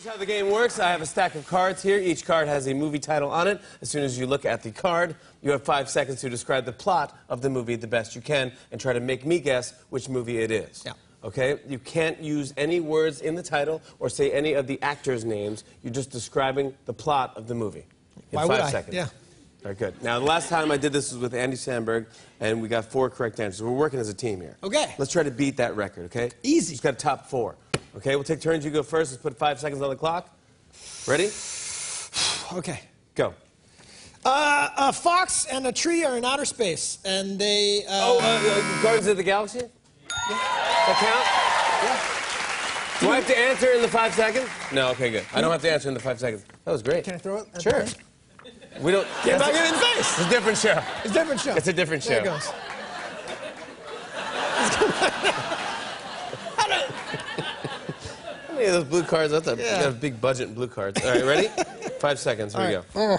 how the game works. I have a stack of cards here. Each card has a movie title on it. As soon as you look at the card, you have 5 seconds to describe the plot of the movie the best you can and try to make me guess which movie it is. Yeah. Okay? You can't use any words in the title or say any of the actors' names. You're just describing the plot of the movie in Why 5 would I? seconds. Yeah. All right, good. Now, the last time I did this was with Andy Samberg, and we got 4 correct answers. We're working as a team here. Okay. Let's try to beat that record, okay? Easy. Just got a top 4. Okay, we'll take turns. You go first. Let's put 5 seconds on the clock. Ready? Okay. Go. A fox and a tree are in outer space, and they. Guardians of the Galaxy? Yeah. That count? Yeah. Do I have to answer in the 5 seconds? No, okay, good. I don't have to answer in the 5 seconds. That was great. Can I throw it? At Sure. the thing? We don't. Get back in the face! It's a different show. It's a different show. It's a different show. There it goes. How many of those blue cards? That's a, Yeah. you got a big budget in blue cards. All right, ready? 5 seconds. Here we go.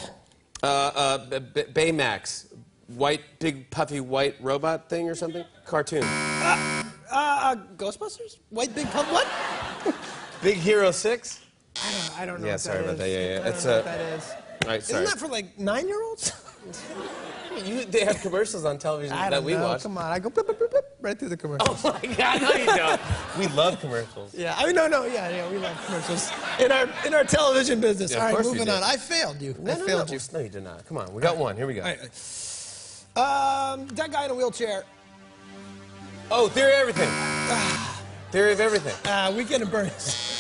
Baymax. White, big, puffy, white robot thing or something? Cartoon. Ghostbusters? White big pump? What? Big Hero 6? I don't know. Yeah, what sorry that about that. is. Yeah, yeah. I don't It's know what that is. All right, sorry. Isn't that for like 9-year-olds? They have commercials on television I that don't we know. watch. Come on, I go blip, blip, blip, blip, right through the commercials. Oh my God, no you don't. We love commercials. Yeah, I mean, no, yeah, we love commercials in our television business. Yeah, of All right, course we moving do. on. I failed you. No, I failed you. No, you did not. Come on, we got one. Here we go. All right. That guy in a wheelchair. Oh, Theory of Everything. Theory of Everything. Weekend at Bernie's.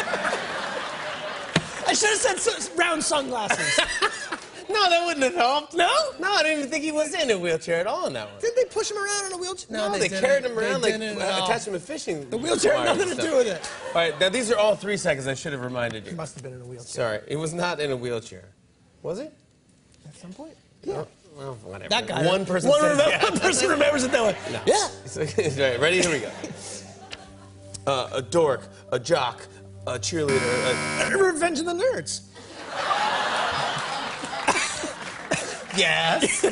I should have said round sunglasses. No, that wouldn't have helped. No? No, I didn't even think he was in a wheelchair at all in that one. Did they push him around in a wheelchair? No, they didn't. carried him around They like didn't at all. attached him to fishing. The wheelchair had wires nothing and to stuff. do with it. All right, now these are all 3 seconds. I should have reminded He you. must have been in a wheelchair. Sorry, he was not in a wheelchair. Was he? At some point? Yeah. Well, whatever. That guy. One person One says yeah. person remembers it that way. No. Yeah. Right, ready? Here we go. A dork, a jock, a cheerleader. Revenge of the Nerds. Yes.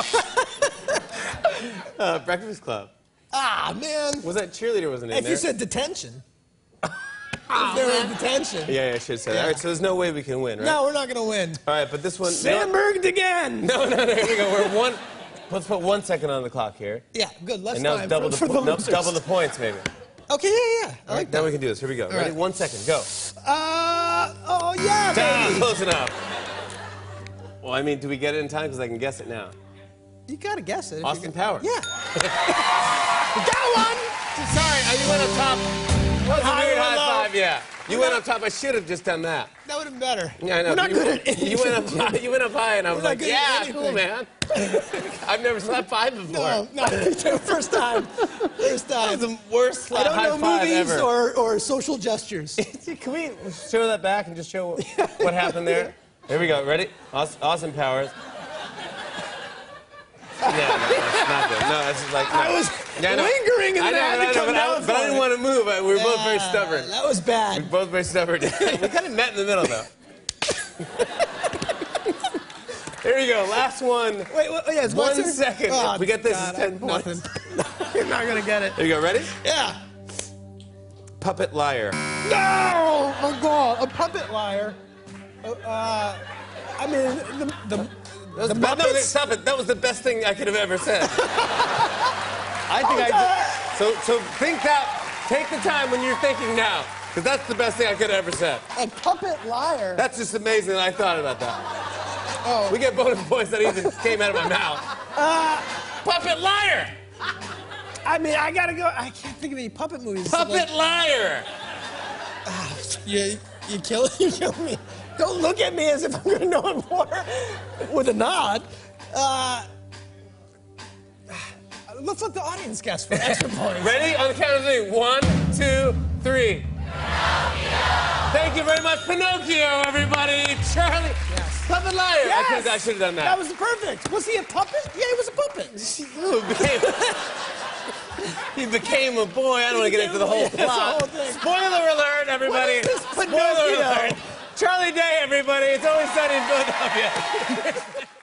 Breakfast Club. Ah, man. Was that cheerleader wasn't in If there? you said detention. If they were in detention. Yeah, I should have said that. Yeah. All right, so there's no way we can win, right? No, we're not going to win. All right, but this one... Sandberged again. No, here we go. We're one... Let's put 1 second on the clock here. Yeah, good. Less And now time double for the, the no, losers. double the points, maybe. Okay, yeah. I like Now that. we can do this. Here we go. Ready? right. 1 second. Go. Oh, yeah, baby. Close enough. Well, I mean, do we get it in time? Because I can guess it now. You got to guess it. if Austin you Powers. Yeah. You got one. Sorry, you went up top. That was a High weird or high low? 5, yeah. You went up top. I should have just done that. That would have been better. Yeah, I know. We're not good at anything. You went up high, and I was not like, good at yeah, anything. cool, man. I've never slapped 5 before. No, first time. First That time. was the worst I slap don't high know 5 movies ever. or social gestures. Can we show that back and just show what happened there? Here we go. Ready? Austin Powers. Yeah, no, that's not good. No, that's just like... No. I was lingering and then I had to come down but I didn't want to move. We were both very stubborn. That was bad. Both very stubborn. We kind of met in the middle, though. Here we go. Last one. Wait, yeah, it's 1 turn? second. Oh, If we get this, God, it's 10 points. nothing. You're not going to get it. Here you go. Ready? Yeah. Puppet liar. No! Oh, my God. A puppet liar. I mean, the Muppets? Stop it. That was the best thing I could have ever said. I think So think that. Take the time when you're thinking now, because that's the best thing I could have ever said. A puppet liar. That's just amazing that I thought about that. Oh. We get bonus points that even came out of my mouth. Puppet liar. I mean, I gotta go. I can't think of any puppet movies. Puppet liar. You kill me. Don't look at me as if I'm gonna know it more. With a nod. Let's let the audience guess for extra points. Ready? On the count of 3. 1, 2, 3. Thank you very much, Pinocchio, everybody. Charlie. Yes. Puppet liar. Yes. I should have done that. That was perfect. Was he a puppet? Yeah, he was a puppet. He became a boy. I don't want to get into the whole plot. Spoiler alert, everybody. What is this Spoiler Pinocchio? alert. Charlie Day, everybody. It's always sunny in Philadelphia.